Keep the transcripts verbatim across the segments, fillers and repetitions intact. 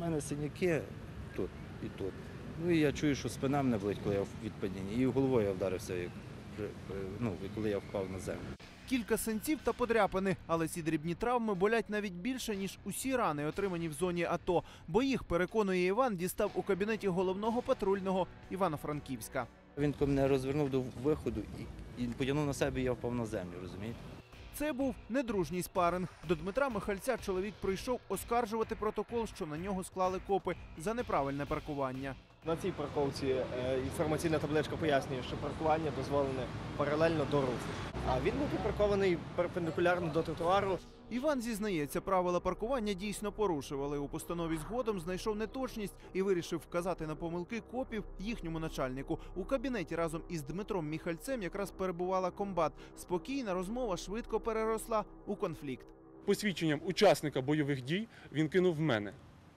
мене синяки тут і тут. Ну і я чую, що спина мене болить, коли я від падіння. І головою я вдарився, як, ну, коли я впав на землю. Кілька синців та подряпини, але ці дрібні травми болять навіть більше, ніж усі рани, отримані в зоні АТО. Бо їх, переконує Іван, дістав у кабінеті головного патрульного Івано-Франківська. Він мене розвернув до виходу і, і потягнув на себе, і я впав на землю, розумієте? Це був недружній спаринг. До Дмитра Михальця чоловік прийшов оскаржувати протокол, що на нього склали копи за неправильне паркування. На цій парковці е, інформаційна табличка пояснює, що паркування дозволене паралельно до руху. А він був припаркований перпендикулярно до тротуару. Іван зізнається, правила паркування дійсно порушив, але у постанові згодом знайшов неточність і вирішив вказати на помилки копів їхньому начальнику. У кабінеті разом із Дмитром Михальцем якраз перебувала комбат. Спокійна розмова швидко переросла у конфлікт. Посвідченням учасника бойових дій він кинув в мене.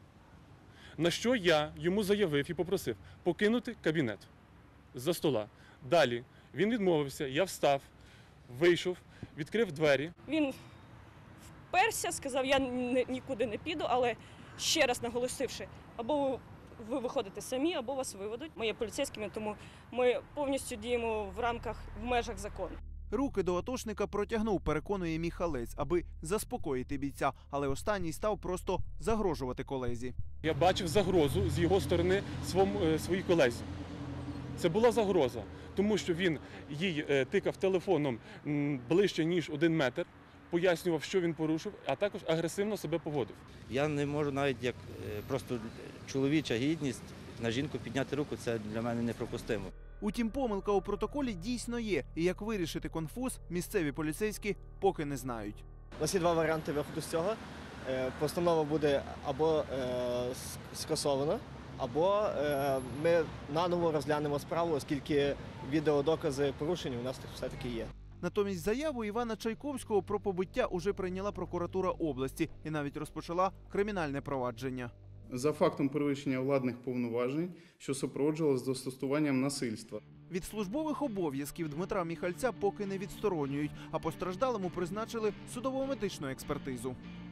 На що я йому заявив і попросив покинути кабінет з-за стола. Далі він відмовився, я встав, вийшов, відкрив двері. Він вперся, сказав, я нікуди не піду, але ще раз наголосивши, або ви виходите самі, або вас виведуть. Ми є поліцейськими, тому ми повністю діємо в рамках, в межах закону. Руки до атошника протягнув, переконує Михалець, аби заспокоїти бійця, але останній став просто загрожувати колезі. Я бачив загрозу з його сторони своєму, своїй колезі. Це була загроза, тому що він їй тикав телефоном ближче, ніж один метр, пояснював, що він порушив, а також агресивно себе поводив. Я не можу навіть як просто чоловіча гідність на жінку підняти руку, це для мене неприпустимо. Утім, помилка у протоколі дійсно є, і як вирішити конфуз, місцеві поліцейські поки не знають. У нас є два варіанти виходу з цього. Е, постанова буде або е, скасована, або е, ми наново розглянемо справу, оскільки відеодокази порушень у нас все-таки є. Натомість заяву Івана Чайковського про побиття уже прийняла прокуратура області і навіть розпочала кримінальне провадження. За фактом перевищення владних повноважень, що супроводжувалось застосуванням насильства. Від службових обов'язків Дмитра Михальця поки не відсторонюють, а постраждалому призначили судово-медичну експертизу.